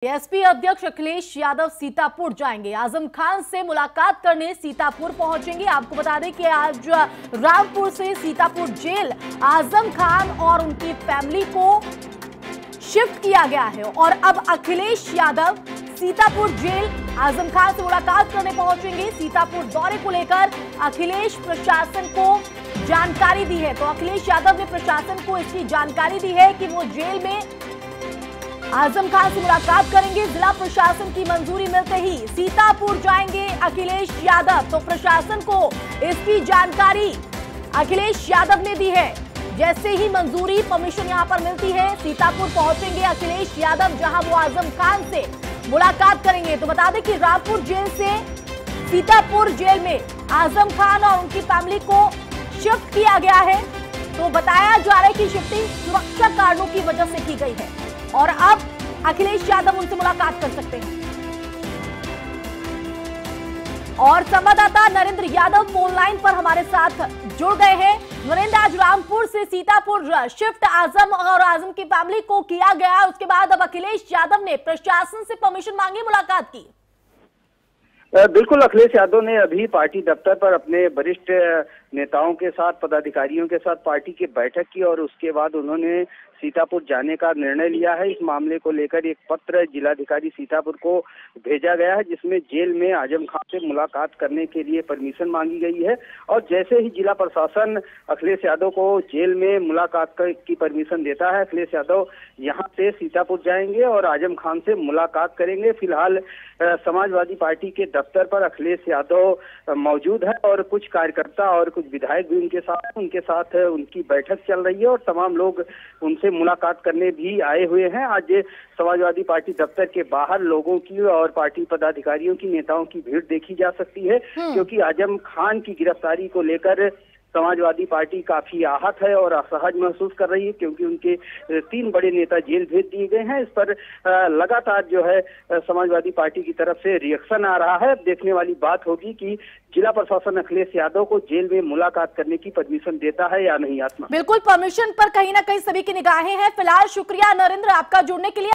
SP अध्यक्ष अखिलेश यादव सीतापुर जाएंगे। आजम खान से मुलाकात करने सीतापुर पहुंचेंगे। आपको बता दें कि आज रामपुर से सीतापुर जेल आजम खान और उनकी फैमिली को शिफ्ट किया गया है और अब अखिलेश यादव सीतापुर जेल आजम खान से मुलाकात करने पहुंचेंगे। सीतापुर दौरे को लेकर अखिलेश प्रशासन को जानकारी दी है, तो अखिलेश यादव ने प्रशासन को इसकी जानकारी दी है कि वो जेल में आजम खान से मुलाकात करेंगे। जिला प्रशासन की मंजूरी मिलते ही सीतापुर जाएंगे अखिलेश यादव। तो प्रशासन को इसकी जानकारी अखिलेश यादव ने दी है। जैसे ही मंजूरी परमिशन यहां पर मिलती है, सीतापुर पहुंचेंगे अखिलेश यादव, जहां वो आजम खान से मुलाकात करेंगे। तो बता दें कि रामपुर जेल से सीतापुर जेल में आजम खान और उनकी फैमिली को शिफ्ट किया गया है। तो बताया जा रहा है कि शिफ्टिंग सुरक्षा कारणों की वजह से की गई है और अब अखिलेश यादव उनसे मुलाकात कर सकते हैं। और संवाददाता नरेंद्र यादव फोन लाइन पर हमारे साथ जुड़ गए हैं। नरेंद्र, आज रामपुर से सीतापुर शिफ्ट आजम और आजम की फैमिली को किया गया, उसके बाद अब अखिलेश यादव ने प्रशासन से परमिशन मांगी मुलाकात की। बिल्कुल, अखिलेश यादव ने अभी पार्टी दफ्तर पर अपने वरिष्ठ नेताओं के साथ, पदाधिकारियों के साथ पार्टी की बैठक की और उसके बाद उन्होंने सीतापुर जाने का निर्णय लिया है। इस मामले को लेकर एक पत्र जिलाधिकारी सीतापुर को भेजा गया है, जिसमें जेल में आजम खान से मुलाकात करने के लिए परमिशन मांगी गई है। और जैसे ही जिला प्रशासन अखिलेश यादव को जेल में मुलाकात की परमिशन देता है, अखिलेश यादव यहां से सीतापुर जाएंगे और आजम खान से मुलाकात करेंगे। फिलहाल समाजवादी पार्टी के दफ्तर पर अखिलेश यादव मौजूद है और कुछ कार्यकर्ता और कुछ विधायक भी उनके साथ उनकी बैठक चल रही है और तमाम लोग उनसे मुलाकात करने भी आए हुए हैं। आज समाजवादी पार्टी दफ्तर के बाहर लोगों की और पार्टी पदाधिकारियों की, नेताओं की भीड़ देखी जा सकती है, क्योंकि आजम खान की गिरफ्तारी को लेकर समाजवादी पार्टी काफी आहत है और असहज महसूस कर रही है, क्योंकि उनके 3 बड़े नेता जेल भेज दिए गए हैं। इस पर लगातार जो है समाजवादी पार्टी की तरफ से रिएक्शन आ रहा है। अब देखने वाली बात होगी कि जिला प्रशासन अखिलेश यादव को जेल में मुलाकात करने की परमिशन देता है या नहीं। आत्मा, बिल्कुल, परमिशन पर कहीं ना कहीं सभी की निगाहें हैं। फिलहाल शुक्रिया नरेंद्र आपका जुड़ने के लिए।